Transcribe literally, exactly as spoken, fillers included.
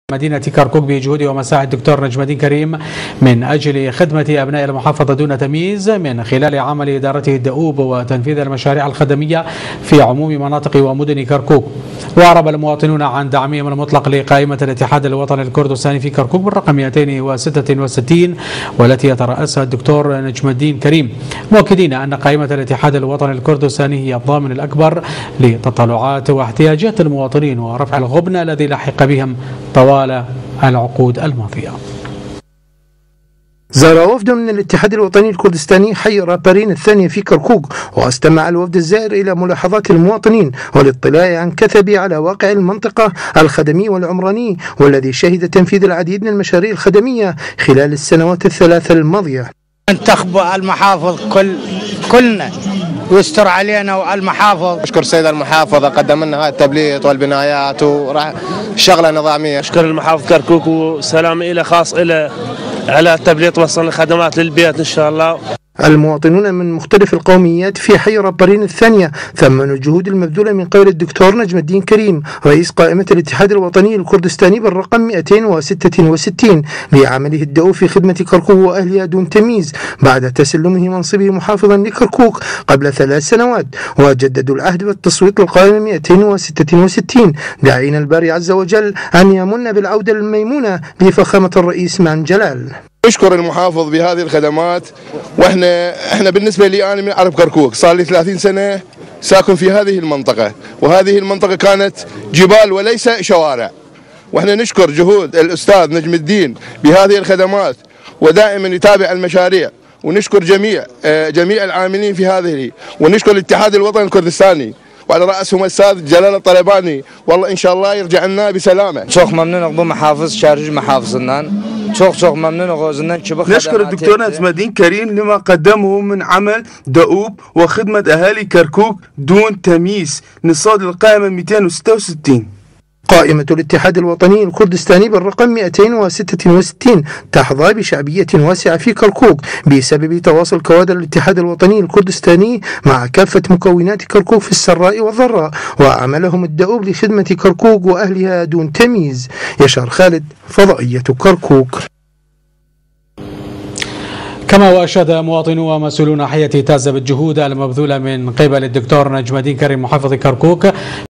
مدينة كركوك بجهود ومساعي الدكتور نجم الدين كريم من أجل خدمة أبناء المحافظة دون تمييز من خلال عمل إدارته الدؤوب وتنفيذ المشاريع الخدمية في عموم مناطق ومدن كركوك. وأعرب المواطنون عن دعمهم المطلق لقائمة الاتحاد الوطني الكردستاني في كركوك بالرقم مئتين وستة وستين والتي يترأسها الدكتور نجم الدين كريم، مؤكدين أن قائمة الاتحاد الوطني الكردستاني هي الضامن الأكبر لتطلعات واحتياجات المواطنين ورفع الغبن الذي لحق بهم طوال العقود الماضية. زار وفد من الاتحاد الوطني الكردستاني حي رابرين الثانية في كركوك، واستمع الوفد الزائر إلى ملاحظات المواطنين والاطلاع عن كثب على واقع المنطقة الخدمي والعمراني، والذي شهد تنفيذ العديد من المشاريع الخدمية خلال السنوات الثلاثة الماضية. انتخب المحافظ كل كلنا ويستر علينا والمحافظ. اشكر السيد المحافظ قدم لنا هذا التبليط والبنايات وراح شغله نظاميه. اشكر المحافظ كركوك وسلام إلى خاص إلى على التبليط وصل الخدمات للبيت ان شاء الله. المواطنون من مختلف القوميات في حي رابرين الثانية ثمنوا الجهود المبذولة من قبل الدكتور نجم الدين كريم رئيس قائمة الاتحاد الوطني الكردستاني بالرقم مئتين وستة وستين لعمله الدؤوب في خدمة كركوك وأهلها دون تمييز بعد تسلمه منصبه محافظا لكركوك قبل ثلاث سنوات، وجددوا العهد بالتصويت للقائمة مئتين وستة وستين داعين الباري عز وجل أن يمن بالعودة الميمونة لفخامة الرئيس معن جلال. اشكر المحافظ بهذه الخدمات، واحنا احنا بالنسبه لي انا من عرب كركوك صار لي ثلاثين سنه ساكن في هذه المنطقه، وهذه المنطقه كانت جبال وليس شوارع، واحنا نشكر جهود الاستاذ نجم الدين بهذه الخدمات ودائما يتابع المشاريع، ونشكر جميع جميع العاملين في هذه، ونشكر الاتحاد الوطني الكردستاني وعلى رأسهم الأستاذ جلال الطلباني، والله إن شاء الله يرجع لنا بسلامة. çok memnunum bu محافظ şarj محافظından. çok çok memnunum غوزنان. نشكر الدكتور نجم الدين كريم لما قدمه من عمل دؤوب وخدمة أهالي كركوك دون تمييز نصاد القائمة مئتين وستة وستين. قائمة الاتحاد الوطني الكردستاني بالرقم مئتين وستة وستين تحظى بشعبية واسعة في كركوك بسبب تواصل كوادر الاتحاد الوطني الكردستاني مع كافة مكونات كركوك في السراء والضراء، وعملهم الدؤوب لخدمة كركوك وأهلها دون تمييز. يشار خالد، فضائية كركوك. كما وأشاد مواطنو ومسؤولون حي تازة بالجهود المبذولة من قبل الدكتور نجم الدين كريم محافظ كركوك